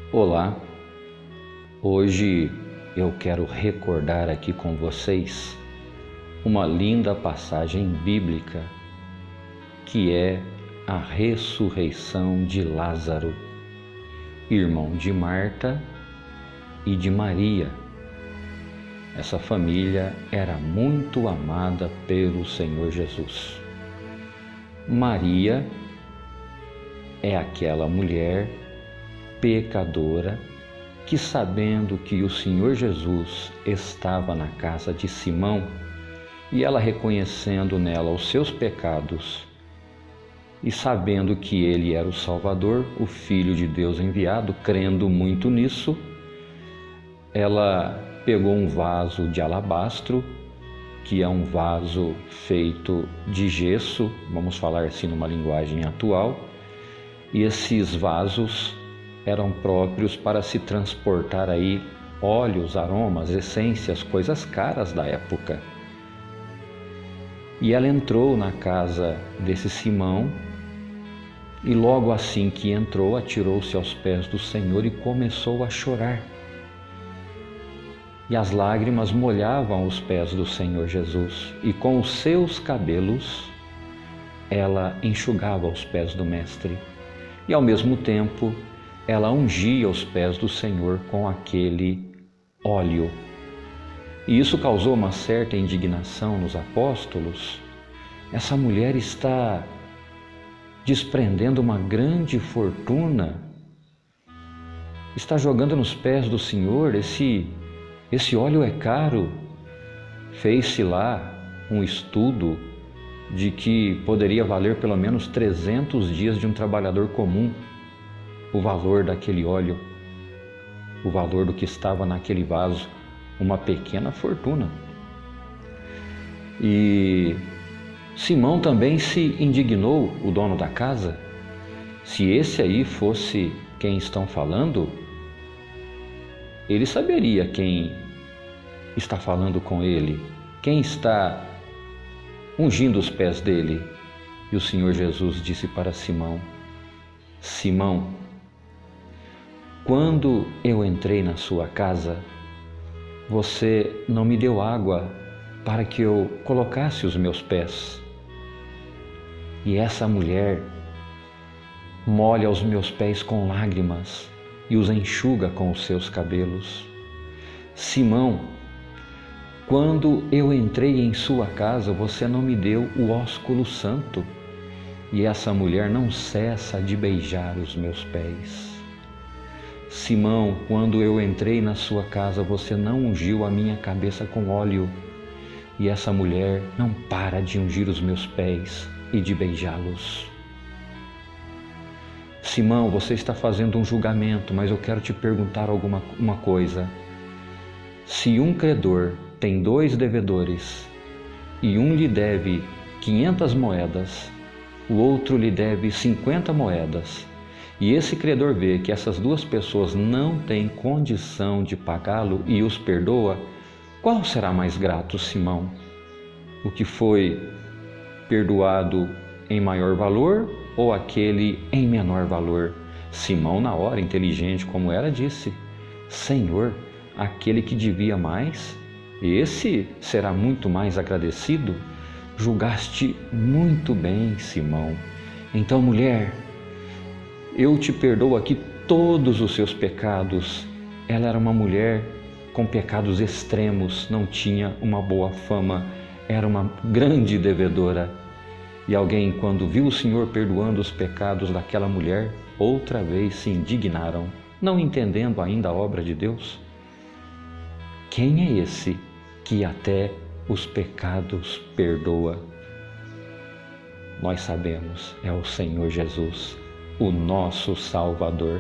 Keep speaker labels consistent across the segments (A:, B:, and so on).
A: Olá, hoje eu quero recordar aqui com vocês uma linda passagem bíblica que é a ressurreição de Lázaro, irmão de Marta e de Maria. Essa família era muito amada pelo Senhor Jesus. Maria é aquela mulher pecadora que, sabendo que o Senhor Jesus estava na casa de Simão e ela reconhecendo nela os seus pecados e sabendo que ele era o Salvador, o Filho de Deus enviado, crendo muito nisso, ela pegou um vaso de alabastro, que é um vaso feito de gesso, vamos falar assim numa linguagem atual, e esses vasos eram próprios para se transportar aí óleos, aromas, essências, coisas caras da época. E ela entrou na casa desse Simão e logo assim que entrou, atirou-se aos pés do Senhor e começou a chorar. E as lágrimas molhavam os pés do Senhor Jesus, e com os seus cabelos ela enxugava os pés do Mestre. E ao mesmo tempo ela ungia os pés do Senhor com aquele óleo. E isso causou uma certa indignação nos apóstolos. Essa mulher está desprendendo uma grande fortuna, está jogando nos pés do Senhor, esse óleo é caro. Fez-se lá um estudo de que poderia valer pelo menos 300 dias de um trabalhador comum, o valor daquele óleo, o valor do que estava naquele vaso, uma pequena fortuna. E Simão também se indignou, o dono da casa. Se esse aí fosse quem estão falando, ele saberia quem está falando com ele, quem está ungindo os pés dele. E o Senhor Jesus disse para Simão: Simão, quando eu entrei na sua casa, você não me deu água para que eu colocasse os meus pés. E essa mulher molha os meus pés com lágrimas e os enxuga com os seus cabelos. Simão, quando eu entrei em sua casa, você não me deu o ósculo santo, e essa mulher não cessa de beijar os meus pés. Simão, quando eu entrei na sua casa, você não ungiu a minha cabeça com óleo, e essa mulher não para de ungir os meus pés e de beijá-los. Simão, você está fazendo um julgamento, mas eu quero te perguntar uma coisa. Se um credor tem 2 devedores e um lhe deve 500 moedas, o outro lhe deve 50 moedas, e esse credor vê que essas 2 pessoas não têm condição de pagá-lo e os perdoa, qual será mais grato, Simão? O que foi perdoado em maior valor ou aquele em menor valor? Simão, na hora, inteligente como era, disse: Senhor, aquele que devia mais, esse será muito mais agradecido. Julgaste muito bem, Simão. Então, mulher, eu te perdoo aqui todos os seus pecados. Ela era uma mulher com pecados extremos, não tinha uma boa fama, era uma grande devedora. E alguém, quando viu o Senhor perdoando os pecados daquela mulher, outra vez se indignaram, não entendendo ainda a obra de Deus. Quem é esse que até os pecados perdoa? Nós sabemos, é o Senhor Jesus, o nosso Salvador.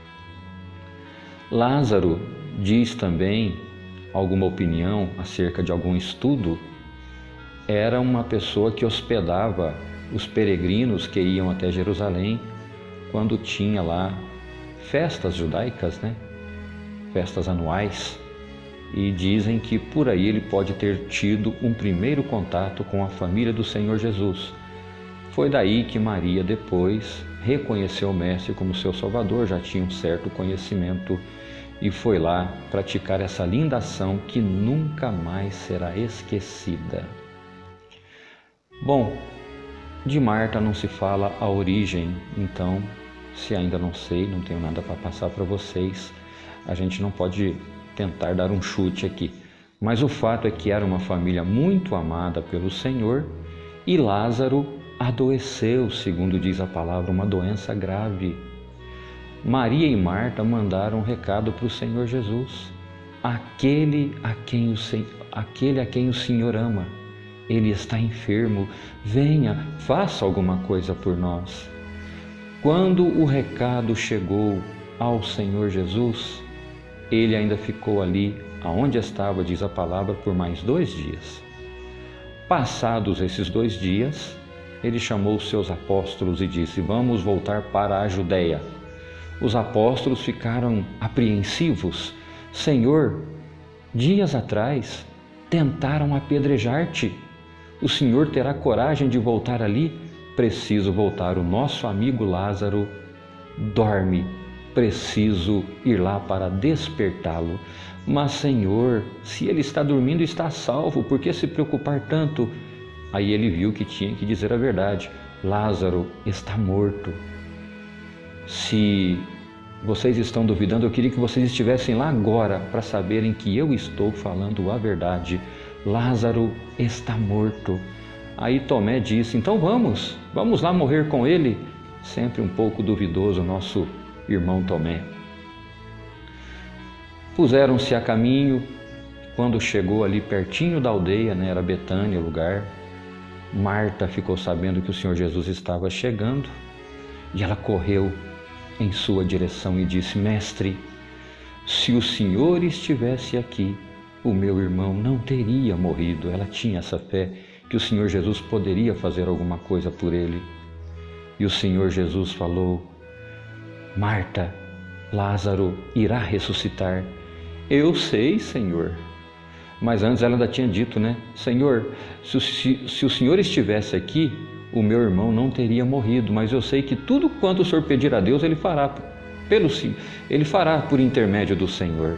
A: Lázaro diz também alguma opinião acerca de algum estudo. Era uma pessoa que hospedava os peregrinos que iam até Jerusalém quando tinha lá festas judaicas, festas anuais. E dizem que por aí ele pode ter tido um primeiro contato com a família do Senhor Jesus. Foi daí que Maria depois reconheceu o Mestre como seu Salvador, já tinha um certo conhecimento e foi lá praticar essa linda ação que nunca mais será esquecida. Bom, de Marta não se fala a origem, então, se ainda não sei, não tenho nada para passar para vocês, a gente não pode tentar dar um chute aqui. Mas o fato é que era uma família muito amada pelo Senhor e Lázaro adoeceu, segundo diz a palavra, uma doença grave. Maria e Marta mandaram um recado para o Senhor Jesus. Aquele a quem o Senhor ama, ele está enfermo, venha, faça alguma coisa por nós. Quando o recado chegou ao Senhor Jesus, ele ainda ficou ali, aonde estava, diz a palavra, por mais 2 dias. Passados esses 2 dias, ele chamou os seus apóstolos e disse: vamos voltar para a Judéia. Os apóstolos ficaram apreensivos. Senhor, dias atrás tentaram apedrejar-te. O Senhor terá coragem de voltar ali? Preciso voltar. O nosso amigo Lázaro dorme. Preciso ir lá para despertá-lo. Mas, Senhor, se ele está dormindo, está salvo. Por que se preocupar tanto? Aí ele viu que tinha que dizer a verdade. Lázaro está morto. Se vocês estão duvidando, eu queria que vocês estivessem lá agora para saberem que eu estou falando a verdade. Lázaro está morto. Aí Tomé disse: então vamos lá morrer com ele. Sempre um pouco duvidoso nosso irmão Tomé. Puseram-se a caminho. Quando chegou ali pertinho da aldeia, era Betânia o lugar, Marta ficou sabendo que o Senhor Jesus estava chegando e ela correu em sua direção e disse: Mestre, se o Senhor estivesse aqui, o meu irmão não teria morrido. Ela tinha essa fé que o Senhor Jesus poderia fazer alguma coisa por ele. E o Senhor Jesus falou: Marta, Lázaro irá ressuscitar. Eu sei, Senhor. Mas antes ela ainda tinha dito, Senhor, se o Senhor estivesse aqui, o meu irmão não teria morrido, mas eu sei que tudo quanto o Senhor pedir a Deus, Ele fará por intermédio do Senhor.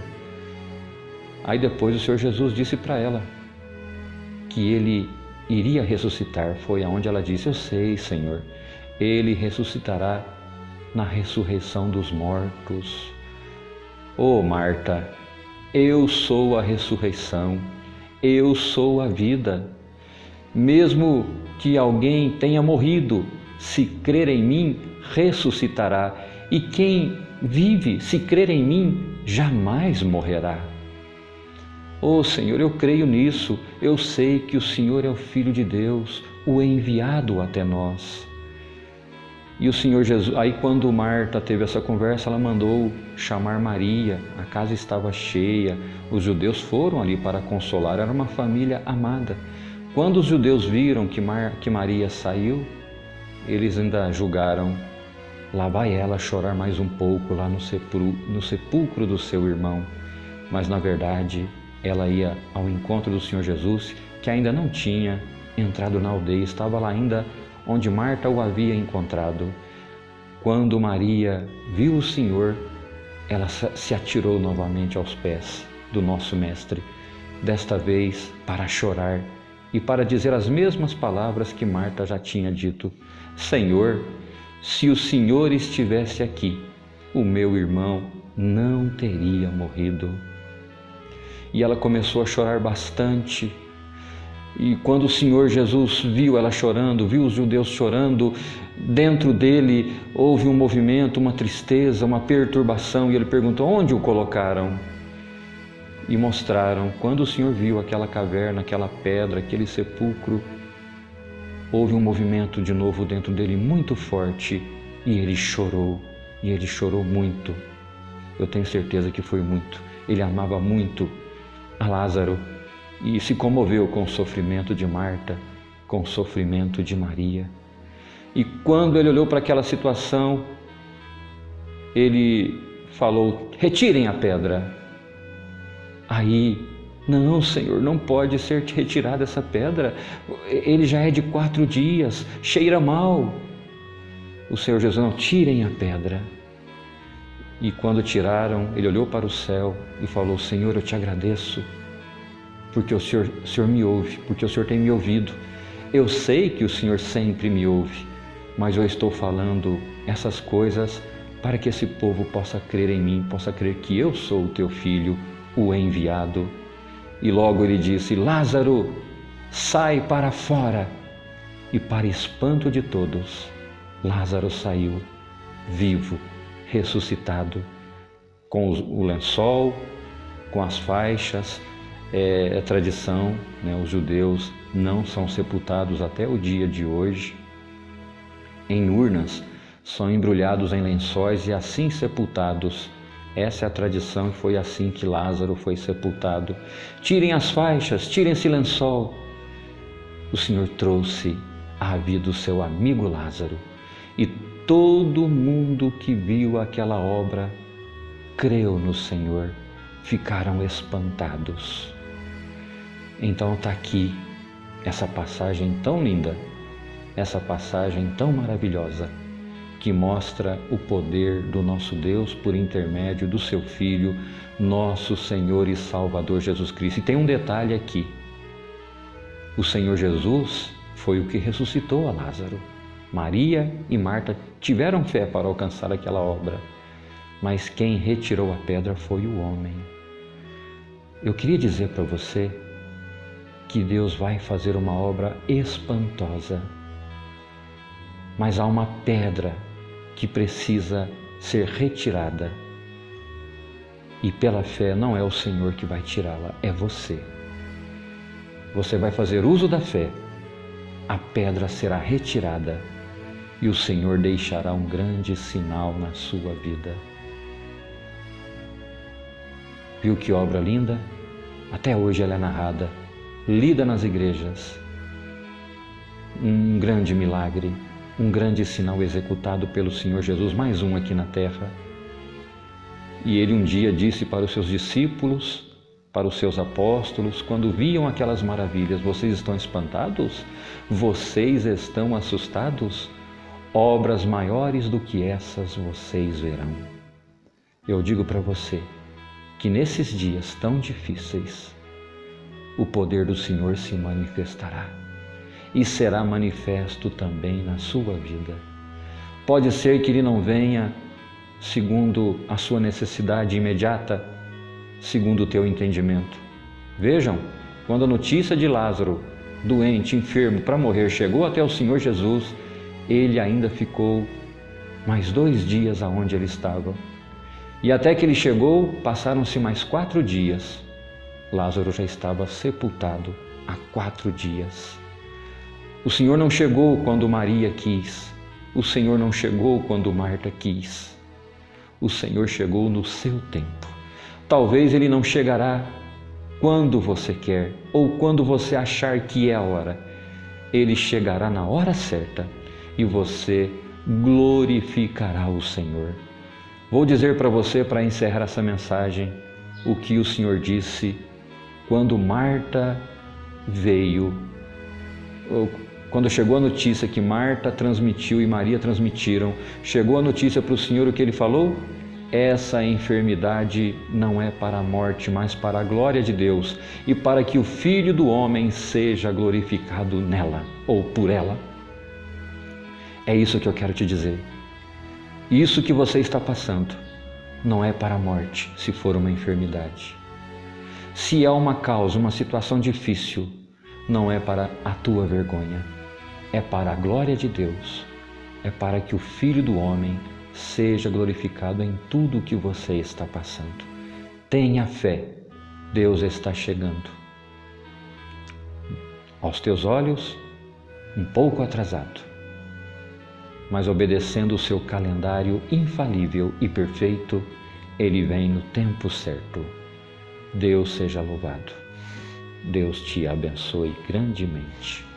A: Aí depois o Senhor Jesus disse para ela que Ele iria ressuscitar. Foi aonde ela disse: eu sei, Senhor, Ele ressuscitará na ressurreição dos mortos. Oh, Marta, eu sou a ressurreição, eu sou a vida. Mesmo que alguém tenha morrido, se crer em mim, ressuscitará. E quem vive, se crer em mim, jamais morrerá. Oh Senhor, eu creio nisso. Eu sei que o Senhor é o Filho de Deus, o enviado até nós. E o Senhor Jesus, aí quando Marta teve essa conversa, ela mandou chamar Maria. A casa estava cheia, os judeus foram ali para consolar, era uma família amada. Quando os judeus viram que Maria saiu, eles ainda julgaram: lá vai ela chorar mais um pouco lá no sepulcro do seu irmão. Mas na verdade ela ia ao encontro do Senhor Jesus, que ainda não tinha entrado na aldeia, estava lá ainda onde Marta o havia encontrado. Quando Maria viu o Senhor, ela se atirou novamente aos pés do nosso Mestre, desta vez para chorar e para dizer as mesmas palavras que Marta já tinha dito: Senhor, se o Senhor estivesse aqui, o meu irmão não teria morrido. E ela começou a chorar bastante. E quando o Senhor Jesus viu ela chorando, viu os judeus chorando, dentro dele houve um movimento, uma tristeza, uma perturbação, e ele perguntou: onde o colocaram? E mostraram. Quando o Senhor viu aquela caverna, aquela pedra, aquele sepulcro, houve um movimento de novo dentro dele muito forte, e ele chorou muito. Eu tenho certeza que foi muito. Ele amava muito a Lázaro e se comoveu com o sofrimento de Marta, com o sofrimento de Maria. E quando ele olhou para aquela situação, ele falou: retirem a pedra. Aí Não, Senhor, não pode ser retirada essa pedra. Ele já é de 4 dias, cheira mal. O Senhor Jesus, não, tirem a pedra. E quando tiraram, ele olhou para o céu e falou: Senhor, eu te agradeço, porque o Senhor me ouve, porque o Senhor tem me ouvido. Eu sei que o Senhor sempre me ouve, mas eu estou falando essas coisas para que esse povo possa crer em mim, possa crer que eu sou o teu filho, o enviado. E logo ele disse: Lázaro, sai para fora. E para espanto de todos, Lázaro saiu vivo, ressuscitado, com o lençol, com as faixas. É tradição, né? Os judeus não são sepultados até o dia de hoje em urnas, são embrulhados em lençóis e assim sepultados. Essa é a tradição e foi assim que Lázaro foi sepultado. Tirem as faixas, tirem esse lençol. O Senhor trouxe à vida o seu amigo Lázaro e todo mundo que viu aquela obra creu no Senhor, ficaram espantados. Então está aqui essa passagem tão linda, essa passagem tão maravilhosa, que mostra o poder do nosso Deus por intermédio do seu Filho, nosso Senhor e Salvador Jesus Cristo. E tem um detalhe aqui: o Senhor Jesus foi o que ressuscitou a Lázaro. Maria e Marta tiveram fé para alcançar aquela obra, mas quem retirou a pedra foi o homem. Eu queria dizer para você que Deus vai fazer uma obra espantosa, mas há uma pedra que precisa ser retirada. E pela fé não é o Senhor que vai tirá-la, é você. Você vai fazer uso da fé, a pedra será retirada e o Senhor deixará um grande sinal na sua vida. Viu que obra linda? Até hoje ela é narrada, lida nas igrejas. Um grande milagre, um grande sinal executado pelo Senhor Jesus, mais um aqui na terra. E ele um dia disse para os seus discípulos, para os seus apóstolos, quando viam aquelas maravilhas: vocês estão espantados? Vocês estão assustados? Obras maiores do que essas vocês verão. Eu digo para você que nesses dias tão difíceis, o poder do Senhor se manifestará e será manifesto também na sua vida. Pode ser que Ele não venha segundo a sua necessidade imediata, segundo o teu entendimento. Vejam, quando a notícia de Lázaro, doente, enfermo, para morrer, chegou até o Senhor Jesus, ele ainda ficou mais 2 dias aonde ele estava. E até que ele chegou, passaram-se mais 4 dias. Lázaro já estava sepultado há 4 dias. O Senhor não chegou quando Maria quis. O Senhor não chegou quando Marta quis. O Senhor chegou no seu tempo. Talvez Ele não chegará quando você quer ou quando você achar que é a hora. Ele chegará na hora certa e você glorificará o Senhor. Vou dizer para você, para encerrar essa mensagem, o que o Senhor disse quando Marta veio, quando chegou a notícia que Marta transmitiu e Maria transmitiram, chegou a notícia para o Senhor, o que Ele falou? Essa enfermidade não é para a morte, mas para a glória de Deus e para que o Filho do Homem seja glorificado nela ou por ela. É isso que eu quero te dizer. Isso que você está passando não é para a morte, se for uma enfermidade. Se é uma causa, uma situação difícil, não é para a tua vergonha, é para a glória de Deus, é para que o Filho do Homem seja glorificado em tudo o que você está passando. Tenha fé, Deus está chegando. Aos teus olhos, um pouco atrasado, mas obedecendo o seu calendário infalível e perfeito, Ele vem no tempo certo. Deus seja louvado. Deus te abençoe grandemente.